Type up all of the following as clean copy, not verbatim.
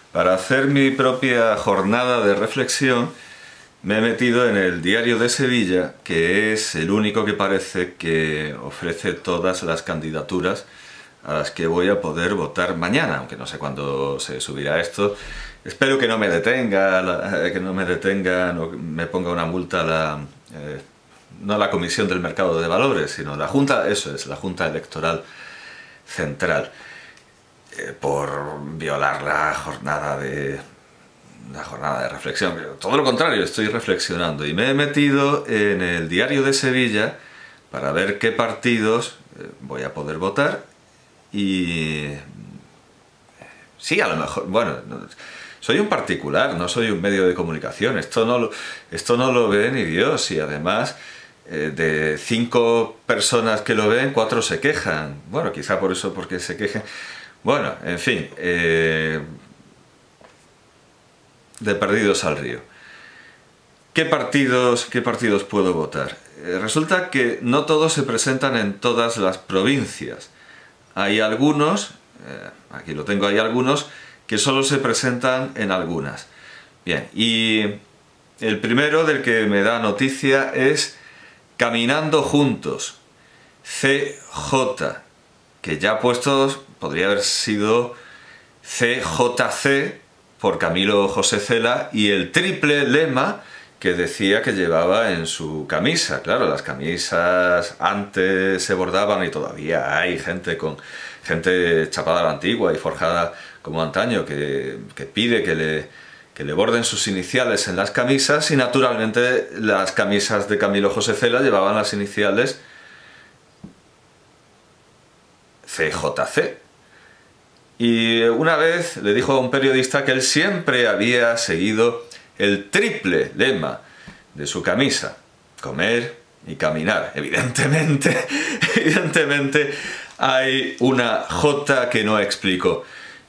Para hacer mi propia jornada de reflexión me he metido en el Diario de Sevilla, que es el único que parece que ofrece todas las candidaturas a las que voy a poder votar mañana, aunque no sé cuándo se subirá esto. Espero que no me detenga, no me ponga una multa no la Comisión del Mercado de Valores, sino la Junta, eso es, la Junta Electoral Central, por violar la jornada de reflexión. Todo lo contrario, estoy reflexionando y me he metido en el Diario de Sevilla para ver qué partidos voy a poder votar. Y sí, a lo mejor, bueno, soy un particular, no soy un medio de comunicación, esto no lo ve ni Dios, y además de 5 personas que lo ven, 4 se quejan. Bueno, quizá por eso, porque se quejen. Bueno, en fin, de perdidos al río. ¿Qué partidos puedo votar? Resulta que no todos se presentan en todas las provincias. Hay algunos, aquí lo tengo, hay algunos que solo se presentan en algunas. Bien, y el primero del que me da noticia es Caminando Juntos, CJ, que ya puestos podría haber sido CJC por Camilo José Cela, y el triple lema que decía que llevaba en su camisa. Claro, las camisas antes se bordaban y todavía hay gente chapada a la antigua y forjada como antaño que pide que le borden sus iniciales en las camisas, y naturalmente las camisas de Camilo José Cela llevaban las iniciales CJC. Y una vez le dijo a un periodista que él siempre había seguido el triple lema de su camisa: comer y caminar. Evidentemente hay una J que no explico.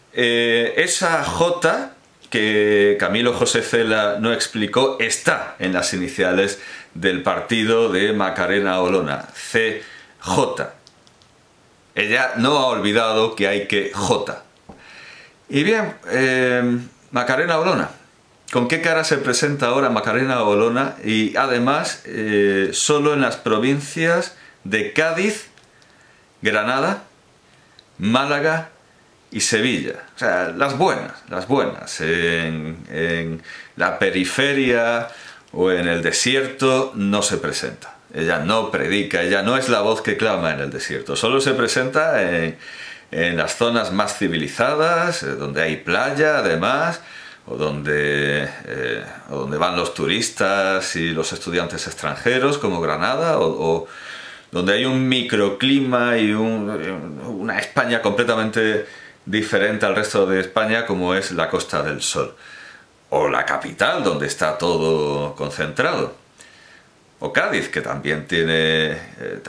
Esa J que Camilo José Cela no explicó está en las iniciales del partido de Macarena Olona, CJ. Ella no ha olvidado que hay que J. Y bien, Macarena Olona. ¿Con qué cara se presenta ahora Macarena Olona? Y además, solo en las provincias de Cádiz, Granada, Málaga y Sevilla. O sea, las buenas. En la periferia o en el desierto no se presenta. Ella no predica, ella no es la voz que clama en el desierto. Solo se presenta en las zonas más civilizadas, donde hay playa además, o donde van los turistas y los estudiantes extranjeros, como Granada, o donde hay un microclima y una España completamente diferente al resto de España, como es la Costa del Sol, o la capital, donde está todo concentrado, o Cádiz, que también tiene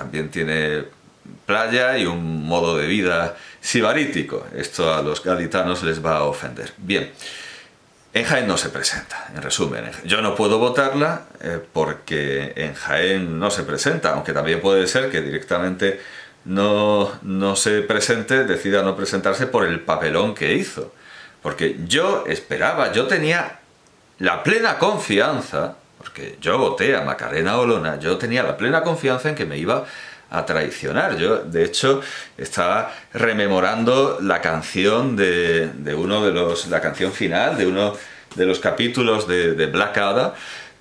playa y un modo de vida sibarítico. Esto a los gaditanos les va a ofender. Bien, en Jaén no se presenta, en resumen. Yo no puedo votarla porque en Jaén no se presenta, aunque también puede ser que directamente no se presente, decida no presentarse por el papelón que hizo. Porque yo esperaba, yo tenía la plena confianza, porque yo voté a Macarena Olona, yo tenía la plena confianza en que me iba a traicionar. Yo, de hecho, estaba rememorando la canción la canción final de uno de los capítulos de Blackadder,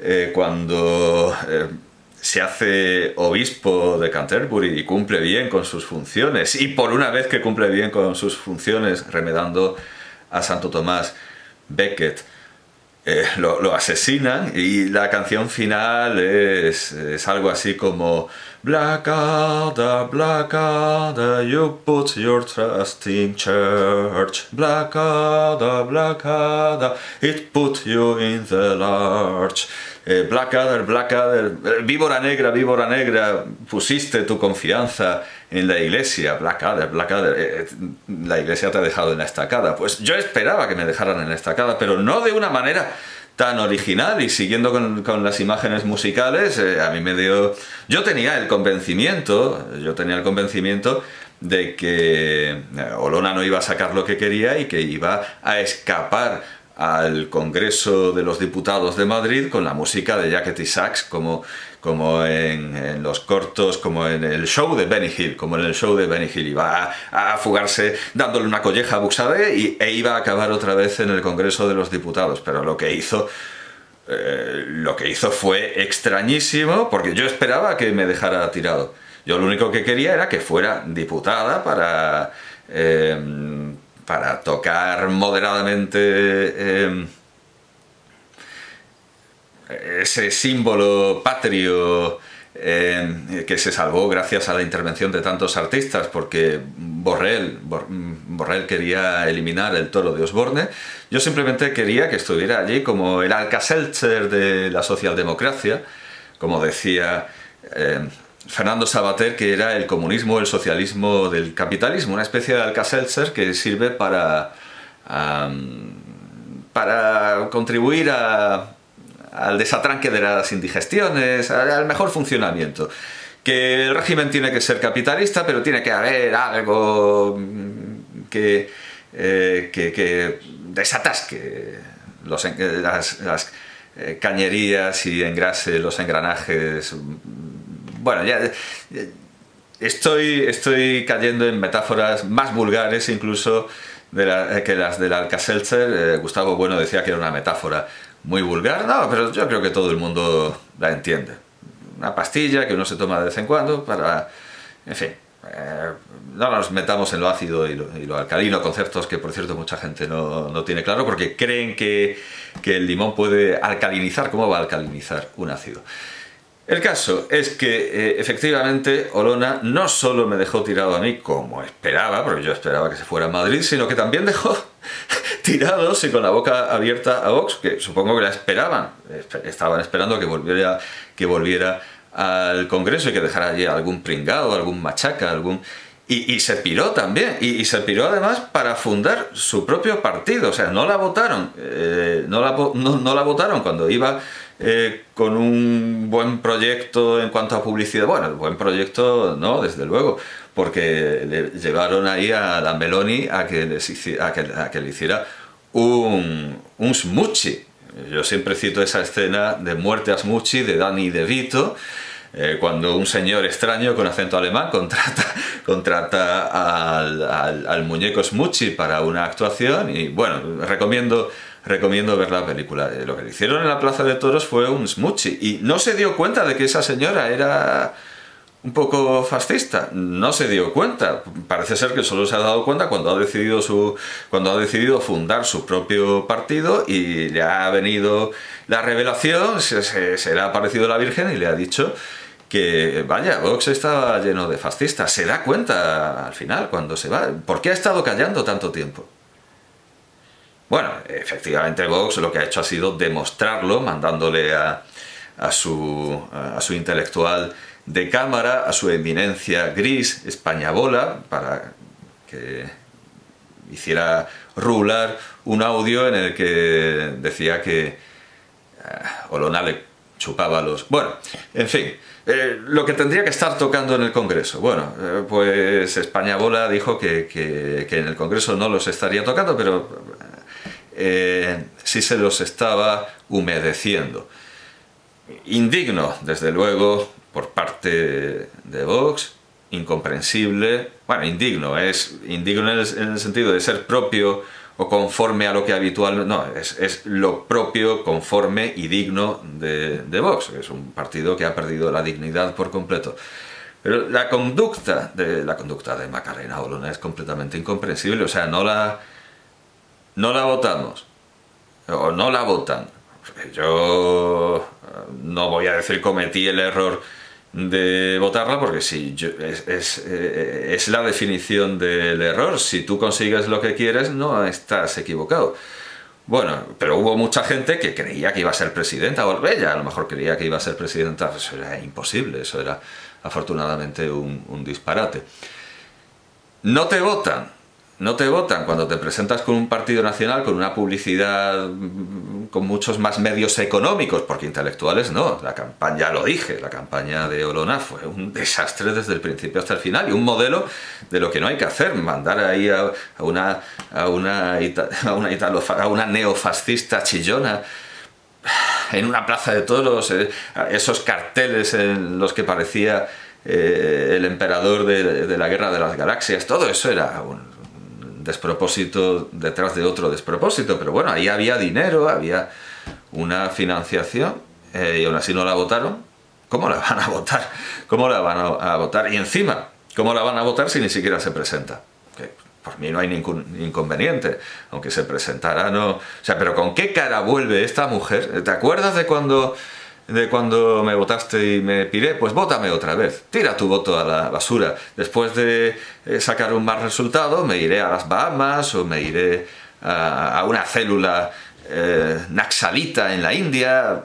cuando se hace obispo de Canterbury y cumple bien con sus funciones, y por una vez que cumple bien con sus funciones, remedando a Santo Tomás Becket, lo asesinan, y la canción final es algo así como: Blackadder, Blackadder, you put your trust in church. Blackadder, Blackadder, it put you in the larch. Blackadder, Blackadder, víbora negra, pusiste tu confianza en la iglesia. Blackadder, Blackadder, la iglesia te ha dejado en la estacada. Pues yo esperaba que me dejaran en la estacada, pero no de una manera tan original, y siguiendo con las imágenes musicales, a mí me dio... Yo tenía el convencimiento de que Olona no iba a sacar lo que quería y que iba a escapar al Congreso de los Diputados de Madrid con la música de Jacquet y Sax, como en los cortos, como en el show de Benny Hill, iba a fugarse dándole una colleja a Buxadé e iba a acabar otra vez en el Congreso de los Diputados, pero lo que hizo fue extrañísimo, porque yo esperaba que me dejara tirado. Yo lo único que quería era que fuera diputada para tocar moderadamente ese símbolo patrio que se salvó gracias a la intervención de tantos artistas, porque Borrell quería eliminar el toro de Osborne. Yo simplemente quería que estuviera allí como el Alka-Seltzer de la socialdemocracia, como decía Fernando Savater, que era el comunismo, el socialismo del capitalismo, una especie de Alka-Seltzer que sirve para contribuir al desatranque de las indigestiones, al mejor funcionamiento. Que el régimen tiene que ser capitalista, pero tiene que haber algo que desatasque las cañerías y engrase los engranajes. Bueno, ya estoy cayendo en metáforas más vulgares incluso que las del Alka-Seltzer. Gustavo Bueno decía que era una metáfora muy vulgar. No, pero yo creo que todo el mundo la entiende. Una pastilla que uno se toma de vez en cuando para... En fin, no nos metamos en lo ácido y lo alcalino, conceptos que por cierto mucha gente no tiene claro, porque creen que el limón puede alcalinizar. ¿Cómo va a alcalinizar un ácido? El caso es que efectivamente Olona no solo me dejó tirado a mí como esperaba, porque yo esperaba que se fuera a Madrid, sino que también dejó tirados y con la boca abierta a Vox, que supongo que la esperaban, estaban esperando que volviera al Congreso y que dejara allí algún pringao, algún machaca, y se piró también, y se piró además para fundar su propio partido. O sea, no la votaron, no la votaron cuando iba con un buen proyecto en cuanto a publicidad. Bueno, el buen proyecto no, desde luego, porque le llevaron ahí a la Meloni a que le hiciera un smoochie. Yo siempre cito esa escena de Muerte a Smoochie de Danny DeVito, cuando un señor extraño con acento alemán contrata al muñeco Smoochie para una actuación. Y bueno, recomiendo ver la película. Lo que le hicieron en la Plaza de Toros fue un Smoochie, y no se dio cuenta de que esa señora era un poco fascista. No se dio cuenta. Parece ser que solo se ha dado cuenta cuando ha decidido fundar su propio partido y le ha venido la revelación, se le ha aparecido la Virgen y le ha dicho que, vaya, Vox estaba lleno de fascistas. Se da cuenta al final cuando se va. ¿Por qué ha estado callando tanto tiempo? Bueno, efectivamente Vox lo que ha hecho ha sido demostrarlo, mandándole a su intelectual de cámara, a su eminencia gris, Españabola, para que hiciera rular un audio en el que decía que Olona le chupaba los... Bueno, en fin, lo que tendría que estar tocando en el Congreso. Bueno, pues Españabola dijo que en el Congreso no los estaría tocando, pero sí se los estaba humedeciendo. Indigno, desde luego, por parte de Vox, incomprensible. Bueno, indigno en el sentido de ser propio o conforme a lo que habitualmente... No, es lo propio, conforme y digno de Vox, que es un partido que ha perdido la dignidad por completo. Pero la conducta de Macarena Olona es completamente incomprensible. O sea, no la votamos, o no la votan. Yo no voy a decir cometí el error de votarla, porque sí, es la definición del error. Si tú consigues lo que quieres, no estás equivocado. Bueno, pero hubo mucha gente que creía que iba a ser presidenta, o ella a lo mejor creía que iba a ser presidenta. Eso era imposible, eso era afortunadamente un disparate. No te votan cuando te presentas con un partido nacional, con una publicidad con muchos más medios económicos, porque intelectuales no. La campaña, ya lo dije, la campaña de Olona fue un desastre desde el principio hasta el final, y un modelo de lo que no hay que hacer, mandar ahí a una neofascista chillona en una plaza de toros, esos carteles en los que parecía el emperador de la Guerra de las Galaxias. Todo eso era un despropósito detrás de otro despropósito, pero bueno, ahí había dinero, había una financiación, y aún así no la votaron. ¿Cómo la van a votar? ¿Cómo la van a votar? Y encima, ¿cómo la van a votar si ni siquiera se presenta? Que por mí no hay ningún inconveniente, aunque se presentara, no. O sea, pero ¿con qué cara vuelve esta mujer? ¿Te acuerdas de cuando me votaste y me piré? Pues vótame otra vez, tira tu voto a la basura. Después de sacar un mal resultado, me iré a las Bahamas, o me iré a una célula naxalita en la India.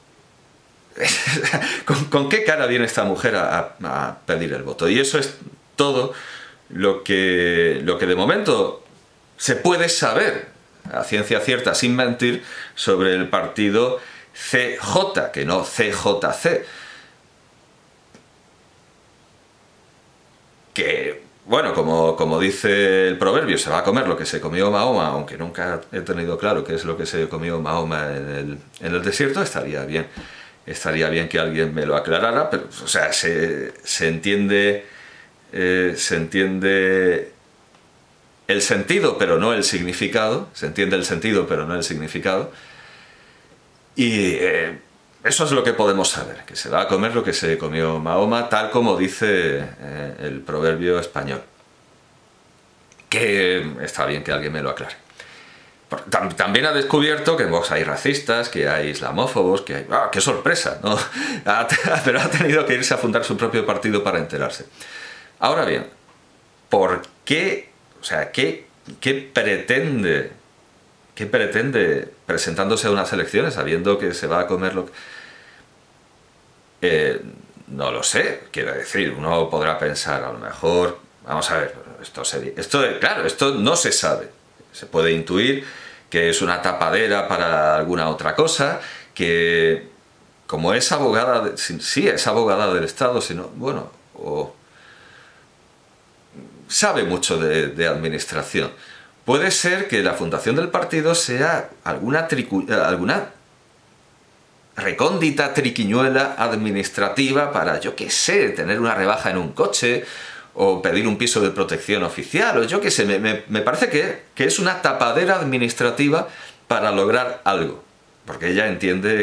¿Con qué cara viene esta mujer a pedir el voto? Y eso es todo lo que de momento se puede saber a ciencia cierta, sin mentir, sobre el partido CJ, que no CJC. Que, bueno, como dice el proverbio, se va a comer lo que se comió Mahoma, aunque nunca he tenido claro qué es lo que se comió Mahoma en el desierto. Estaría bien que alguien me lo aclarara, pero, o sea, se entiende el sentido, pero no el significado. Se entiende el sentido, pero no el significado. Y eso es lo que podemos saber, que se va a comer lo que se comió Mahoma, tal como dice el proverbio español. Que está bien que alguien me lo aclare. También ha descubierto que en Vox hay racistas, que hay islamófobos, que hay... ¡Ah, qué sorpresa! ¿No? Pero ha tenido que irse a fundar su propio partido para enterarse. Ahora bien, ¿por qué? O sea, ¿qué pretende presentándose a unas elecciones sabiendo que se va a comer lo que... no lo sé, quiero decir, uno podrá pensar, a lo mejor, vamos a ver, claro, esto no se sabe. Se puede intuir que es una tapadera para alguna otra cosa, que como es abogada, sí, es abogada del Estado, sino, bueno, o sabe mucho de administración. Puede ser que la fundación del partido sea alguna recóndita triquiñuela administrativa para, yo qué sé, tener una rebaja en un coche, o pedir un piso de protección oficial, o yo qué sé. Me parece que es una tapadera administrativa para lograr algo, porque ella entiende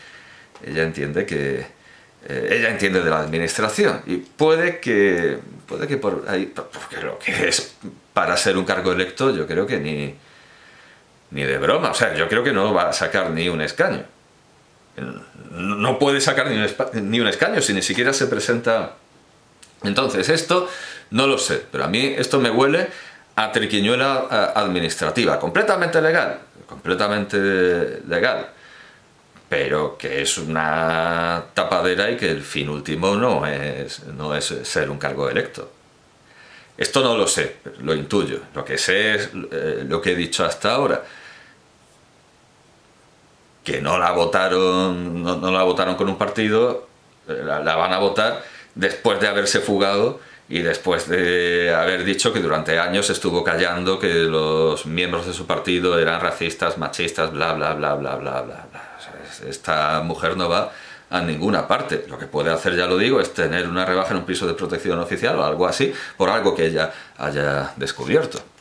de la administración, y puede que por ahí, porque lo que es para ser un cargo electo, yo creo que ni de broma. O sea, yo creo que no va a sacar ni un escaño. No puede sacar ni un escaño si ni siquiera se presenta. Entonces, esto no lo sé, pero a mí esto me huele a triquiñuela administrativa, completamente legal, pero que es una tapadera, y que el fin último no es ser un cargo electo. Esto no lo sé, lo intuyo. Lo que sé es lo que he dicho hasta ahora, que no la votaron con un partido, la van a votar después de haberse fugado y después de haber dicho que durante años estuvo callando que los miembros de su partido eran racistas, machistas, bla, bla, bla, bla, bla, bla, bla. O sea, esta mujer no va a ninguna parte. Lo que puede hacer, ya lo digo, es tener una rebaja en un piso de protección oficial o algo así, por algo que ella haya descubierto.